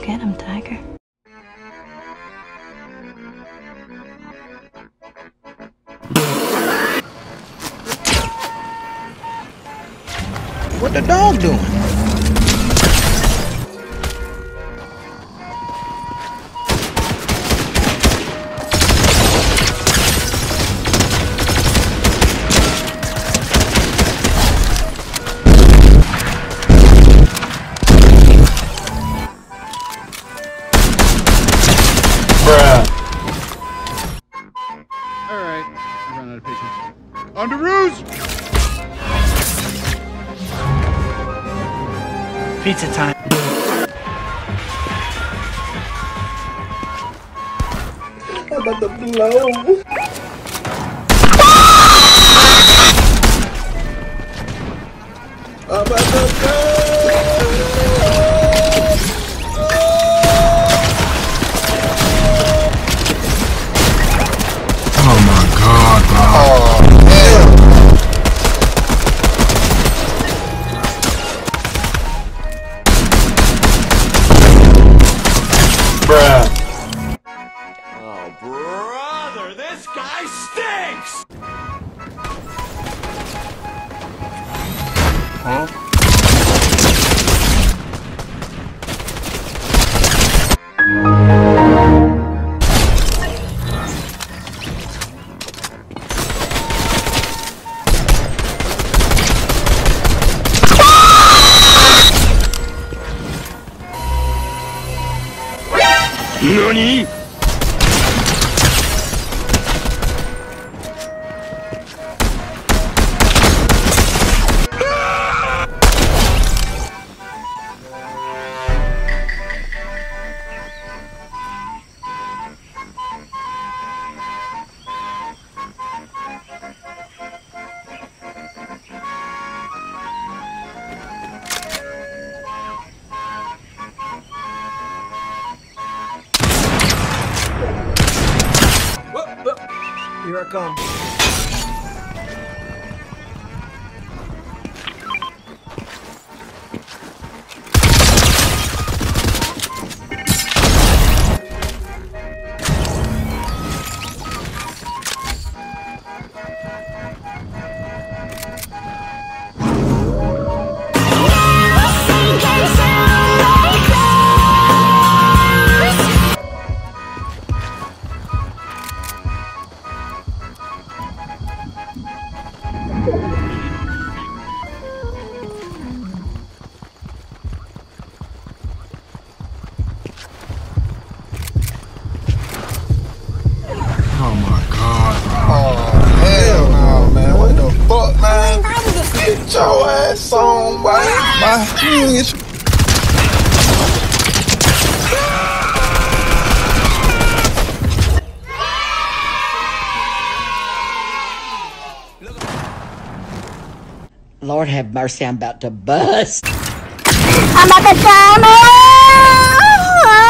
get him, Tiger. What the dog doing? Alright, I run out of patience. On to ruse! Pizza time. I'm about to blow. I'm about to go. Oh my God, bro. Oh, hell. Bruh. Oh, brother, this guy stinks! Huh? NANI?! Here I come. Oh my God, bro. Oh, hell no, man. What the fuck, man? Get your ass on, boy. Lord have mercy, I'm about to bust. I'm about to come out.